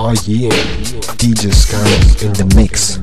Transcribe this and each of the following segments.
Oh yeah, DJ Skyrock in the mix.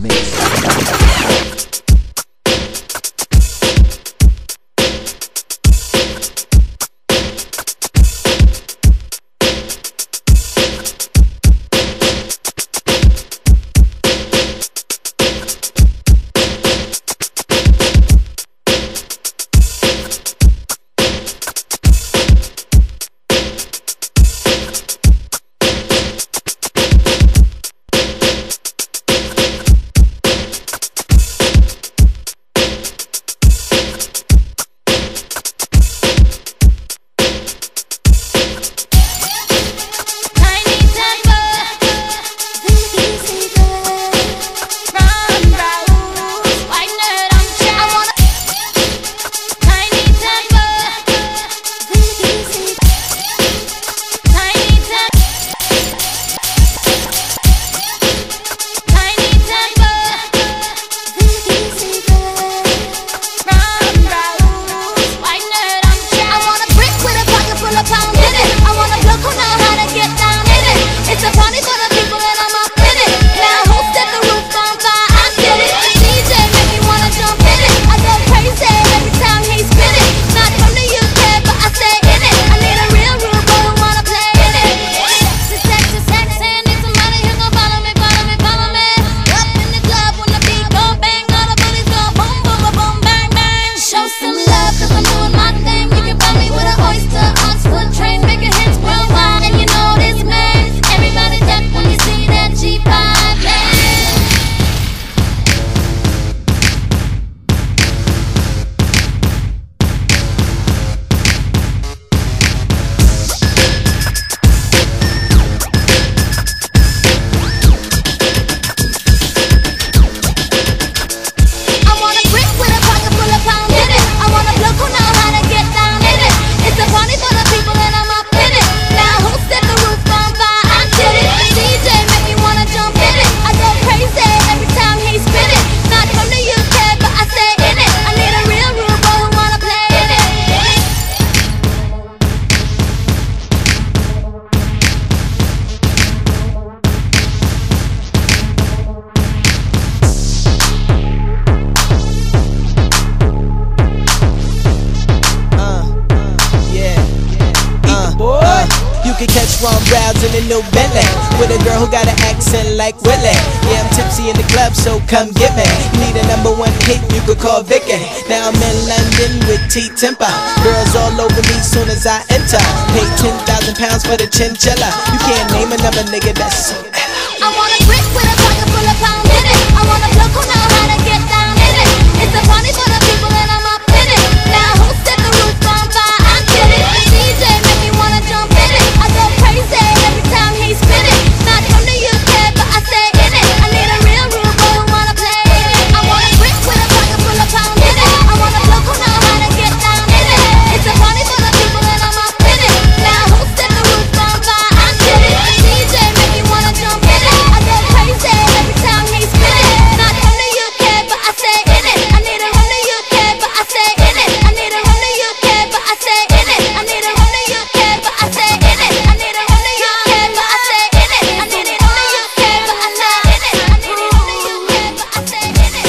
You can catch one browsing in New Bentley with a girl who got an accent like Willie. Yeah, I'm tipsy in the club, so come get me. You need a #1 hit, you could call Vicky. Now I'm in London with T-Temper. Girls all over me soon as I enter. Pay 10,000 pounds for the chinchilla. You can't name another nigga that's so I want a brick with a pocket full of pounds in it. I want a bloke who know how to get down in it. It's a party for the people and I'm up in it. Now who set the roof on fire? I get it. DJ make me wanna jump in it. I go crazy every time he spin it. Not from the UK, but I stay in it. I need a real rude boy who wanna play in it. I want a brick with a pocket full of pounds in it. I want a bloke who know how to get down in it. It's a party for the people and I'm up in it. Now who set the roof on fire? I get it. DJ make me wanna jump in it. I go crazy every time he spin it. Not from the UK, but I stay in it. I need a from the UK, but I stay in it. I need a from the UK, but I stay in it. I need a from the UK, but I stay in it. I need a from the UK, but I stay in it. I need it from the UK, but I stay in it. I need it from the UK, but I stay in it.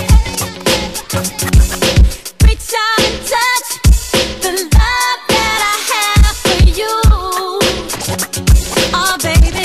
Reach out and touch the love that I have for you. Oh baby,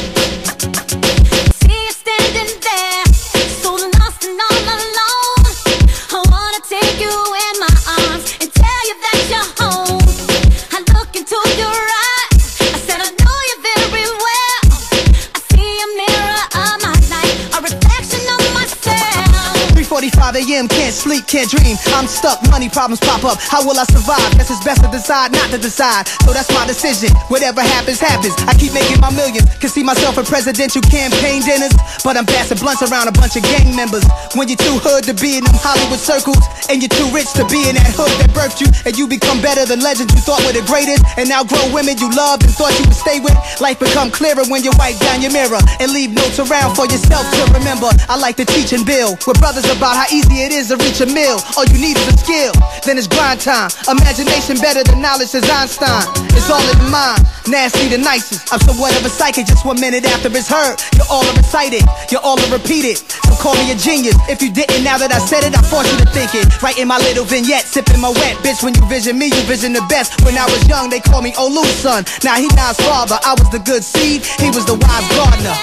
see you standing there, so lost and all alone. I wanna take you in my arms and tell you that you're home. I look into your eyes, I said I know you very well. I see a mirror of my life, a reflection of myself. 3:45 a.m. can't sleep, can't dream. I'm stuck, money problems pop up. How will I survive? Guess it's best to decide not to decide. So that's my decision. Whatever happens, happens. I keep making my millions. Can see myself at presidential campaign dinners, but I'm passing blunts around a bunch of gang members. When you're too hood to be in them Hollywood circles, and you're too rich to be in that hood that birthed you, and you become better than legends you thought were the greatest, and now grown women you loved and thought you would stay with. Life become clearer when you wipe down your mirror and leave notes around for yourself to remember. I like to teach and build with brothers about about how easy it is to reach a mill. All you need is a skill, then it's grind time. Imagination better than knowledge, says Einstein. It's all in the mind, nasty the nicest. I'm somewhat of a psychic, just 1 minute after it's heard. You're all are recited, you're all are repeated. So call me a genius. If you didn't, now that I said it, I force you to think it. Writing my little vignette, sipping my wet. Bitch, when you vision me, you vision the best. When I was young, they called me Olu's son. Now he Nas' father. I was the good seed, he was the wise gardener.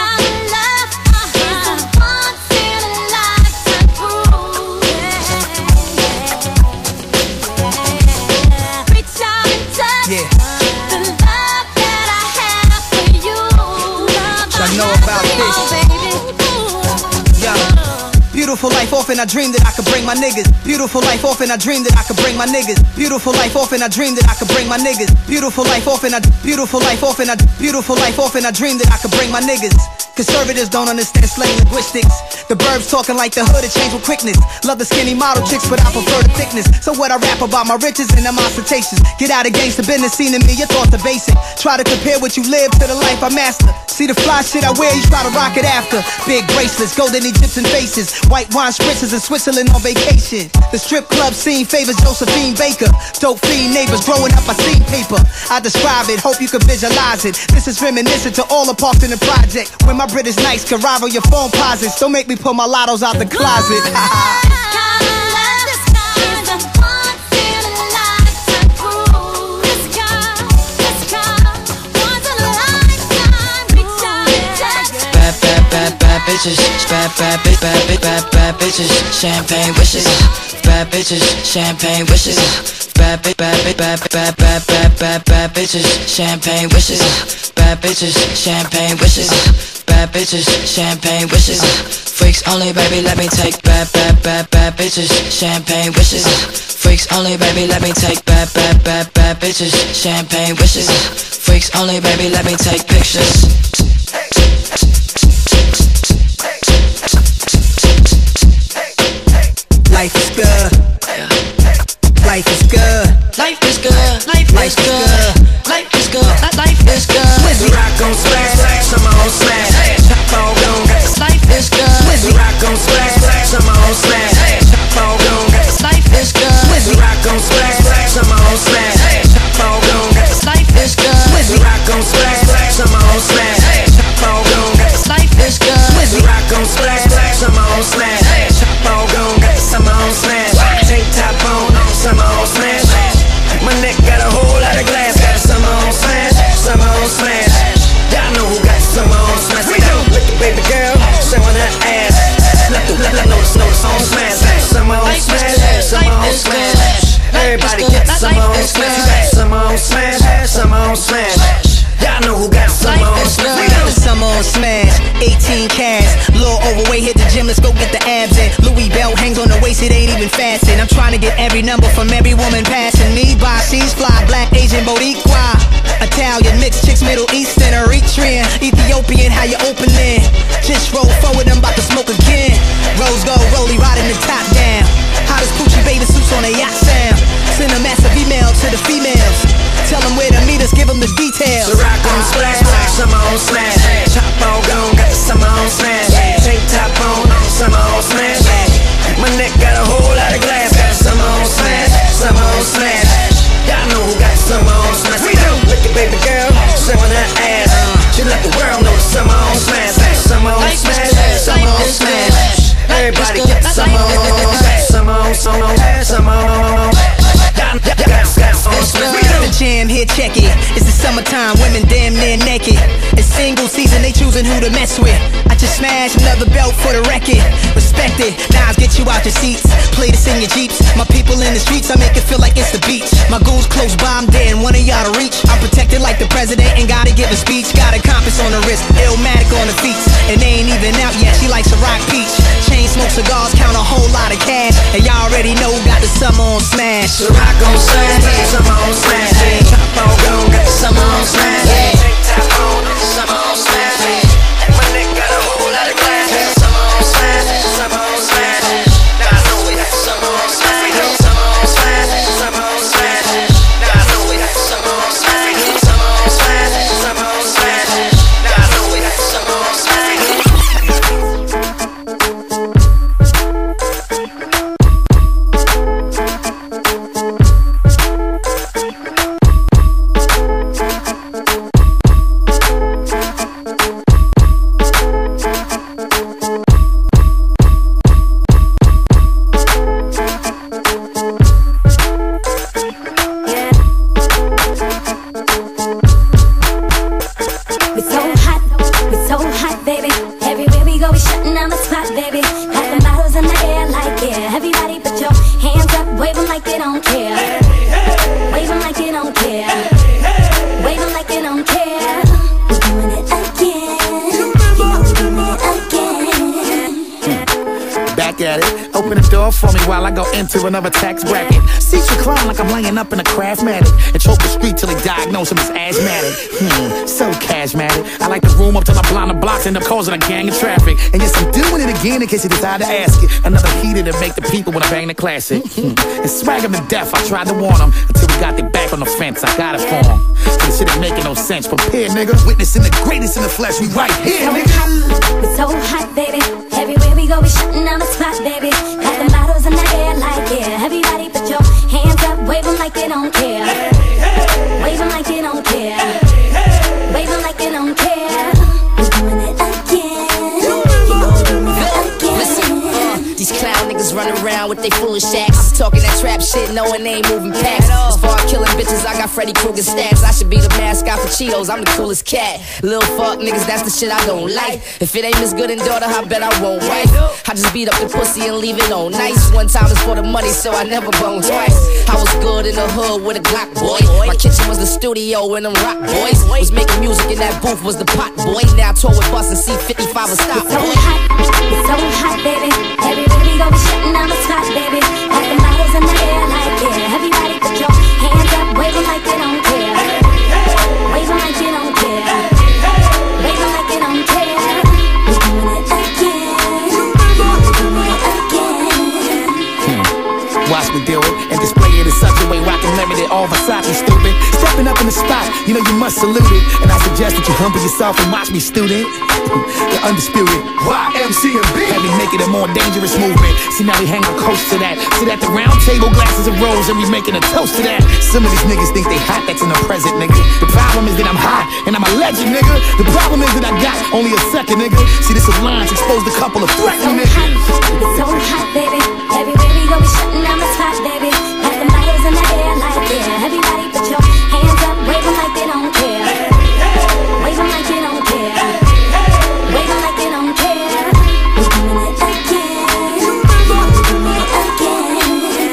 Beautiful life often I dreamed that I could bring my niggas. Beautiful life often I dreamed that I could bring my niggas. Beautiful life often I dreamed that I could bring my niggas. Beautiful life often I beautiful life often I beautiful life often I dreamed that I could bring my niggas. Conservatives don't understand slang linguistics. The burbs talking like the hood, it changed with quickness. Love the skinny model chicks, but I prefer the thickness. So what I rap about my riches and them ostentations. Get out of gangsta business, seen in me, your thoughts are basic. Try to compare what you live to the life I master. See the fly shit I wear, you try to rock it after. Big bracelets, golden Egyptian faces, white wine spritzes in Switzerland on vacation. The strip club scene favors Josephine Baker. Dope fiend neighbors growing up, I seen paper. I describe it, hope you can visualize it. This is reminiscent to all the parts in the project. When my British nights can rival your phone posits. Don't make me pull my lottos out the closet. Bad bitches, bad bitches, champagne wishes. Bad bitches, champagne wishes. Bad bitches, champagne wishes. Bad bitches, champagne wishes. Bad bitches, champagne wishes. Freaks only, baby, let me take bad bitches, champagne wishes. Freaks only, baby, let me take bad bitches, champagne wishes. Freaks only, baby, let me take pictures. Life is good. Life is good. Life is good. Life is good. Life is good. Life is good. Swizzy rock on splash, some on smash. Chop all gone. Life is good. Swizzy rock on splash, some on smash. Chop all gone. Life is good. Swizzy rock on splash, some on smash. Chop all gone. Life is good. Swizzy rock on splash, some on smash. Chop all gone. Life is good. Swizzy rock on splash, some on smash. Chop all gone. Some on smash. Tank top on, some on smash. My neck got a whole lot of glass. Got some on smash, some on smash. Y'all know who got some on smash. We don't look at baby girl showing her ass. Notice on smash. Some on smash, some on smash. Everybody got some on smash. Some on smash, some on smash. Y'all know who got some on smash. We got the some on smash, 18 cash. Little overweight, hit the gym, let's go get the abs in. Louis belt hangs on the waist, it ain't even fastened. I'm trying to get every number from every woman passing me by. She's fly, black, Asian, Boricua, Italian, mixed chicks, Middle Eastern, Eritrean, Ethiopian, how you opening? Just roll forward, I'm about to smoke again. Rose gold, rollie, riding the top down. Hottest Gucci bathing suits on a yacht sound. Send a massive email to the females. Tell them where to meet us, give them the details. So rock on splash, some on smash. Chop all gone, got some on smash. Tank top on, some on smash. My neck got a whole lot of glass. Got some on smash, some on smash. Y'all know who got some on smash. We don't look at baby girl showing her ass. She let the world know some on smash. Some on smash, some on smash. Everybody get some on smash. Some on, some on, some on. The jam here, check it. It's the summertime, women damn near naked. It's single season, they choosing who to mess with. I just smashed another belt for the record. Respect it, Nas get you out your seats. Play this in your Jeeps. My people in the streets, I make it feel like it's the beach. My goons close by, I'm dead and one of y'all to reach. I'm protected like the president and gotta give a speech. Got a compass on the wrist, Illmatic on the feet. And they ain't even out yet, she likes a rock peach. Chain smoke cigars, count a whole lot of cash. And y'all already know, got the summer on smash. So rock on smash, some on smash. Chop all gone, got the summer on smash. Tank top on, summer on smash. My neck got a whole lot of glass. Summer on smash, summer on smash. Now I know we got summer on smash. Summer on smash, summer on smash. Now I know we got summer on smash. Summer on smash, summer on smash. Now I know we got summer on smash. shutting down the spot, baby. Got the bottles in the air like yeah. Everybody put your hands up, wave them like they don't care. Wave them like they don't care. Wave them like they don't care. We're doing it again. You know we're doing it again. Back at it. Open the door for me while I go into another tax bracket. Seats recline like I'm laying up in a Craftmatic. And choke the street till they diagnose him as asthmatic. So cashmatic. I like the room up till I blind the blocks, end up causing a gang of traffic. And yes, I'm doing it again in case you decide to ask it. Another heater to make the people when I bang the classic. And swag them to death, I tried to warn them. Until we got their back on the fence, I got it for them. So this shit ain't making no sense. Prepare, nigga. Witnessing the greatest in the flesh, we right here, nigga. We're so hot, baby. Everywhere we go, we shutting down the spot, baby. Got the bottles in the air like yeah. Everybody put your hands up, wave them like they don't care. Wave them like they don't care. Wave them like they don't care. We're doing it again. Listen, these clown niggas running around with they foolish acts, talking that trap shit, knowing they ain't moving past. As far as killing bitches, I got Freddy Krueger stats. I should be the mascot for Cheetos, I'm the coolest cat. Little fuck niggas, that's the shit I don't like. If it ain't Miss Good and Daughter, I bet I won't wife. I just beat up the pussy and leave it on nice. One time is for the money, so I never bone twice. I was good in the hood with a Glock boy. My kitchen was the studio and them rock boys was making music in that booth was the pot boy. Now I tour with Bus and C55 and stop. It's so hot, it's so hot, baby. Everywhere we go, we shutting down the spot, baby. Got the bottles in the air like yeah. Everybody put your hands up, wave them like they don't care. Wave them like they don't care. Wave them like they don't care. We're doing it again. We're doing it again. Watch me do it and display it in such a way rockin' limited, all Versace stupid. Stepping up in the spot, you know you must salute it. And I suggest that you humble yourself and watch me, student. The undisputed YMCMB. Have me make it a more dangerous movement. See now we hang our coast to that. Sit at the round table, glasses of rose, and we making a toast to that. Some of these niggas think they hot, that's in the present, nigga. The problem is that I'm hot and I'm a legend, nigga. The problem is that I got only a second, nigga. See this alliance exposed a couple of threatening niggas. It's so hot, baby. Everywhere we go, we shutting down the spot, baby. Got the bottles in the air like yeah. Everybody put your hands up, wave them like they don't care. Wave them like they don't care. Wave them like they don't care. We're doing it again. We're doing it again.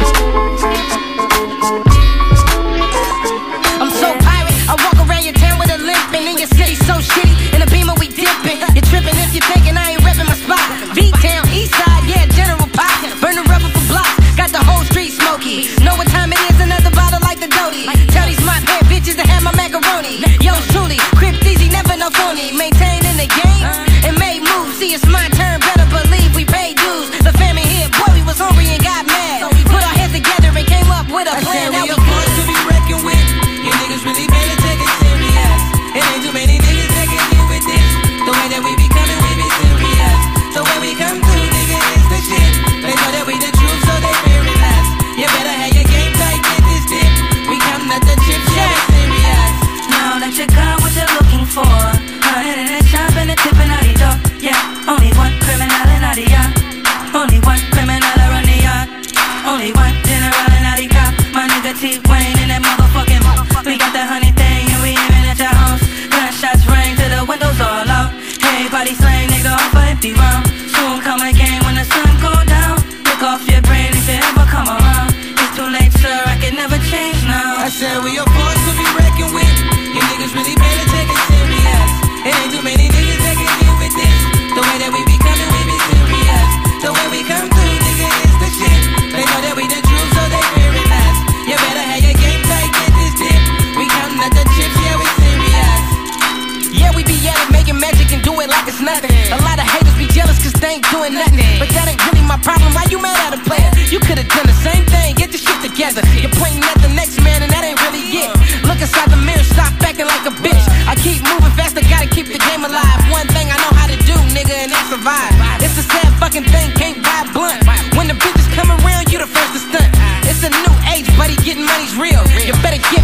I'm so pirate, I walk around your town with a limp, and in your city so shitty. In a Beamer we dipping. You're tripping if you're thinking I ain't repping my spot. V-Town, Eastside, yeah, General Pop. Burn the rubber for blocks, got the whole street smoky. Know what time it is, another bottle like the Doty. Tell these mop head bitches to have my macaroni. Yo, truly, Crip easy, never no phony. Maintaining the game and made moves. See, it's my turn, better believe we paid dues. The family here, boy, we was hungry and got mad. Put our heads together and came up with a plan. Now we a force to be reckoned with. You niggas really better take it serious. It ain't too many niggas that can deal with this. The way that we be coming, we be serious. So when we come through, nigga, it's the shit. They know that we the truth, so they fearing us. You better have your game tight, get this dip. We come at the chip, yeah, serious. Now that you got what you're looking for, I'm hitting it sharp and it's tipping out the door. Yeah, only one criminal in the yard. Only one criminal around the yard. Only one general in the cop. My nigga T-Wayne in that motherfucking we got the honey thing and we aiming at your house. Gunshots ring till the windows all out. Everybody slang, nigga, off a empty round. Soon come again when the sun go down. Look off your brain if you ever come around. It's too late, sir, I can never change now. I said we a force to be reckoned with. You niggas really better take it serious. It ain't too many niggas that can deal with this. The way that we be coming, we be serious. The way we come through, nigga, is the shit. They know that we the truth, so they fearing us. You better have your game tight, get this dip. We counting at the chips, yeah, we serious. Yeah, we be at it, making magic and do it like it's nothing. A lot of haters be jealous cause they ain't doing nothing. But that ain't really my problem, why you mad at a player? You could've done the same thing, get your shit together. You're pointing at the next man and that ain't really it. Look inside the mirror, stop acting like a bitch. I keep moving faster, gotta keep the game alive. One thing I know how to do, nigga, and that's survive. It's a sad fucking thing, can't buy blunt. When the bitches come around, you the first to stunt. It's a new age, buddy, getting money's real. You better get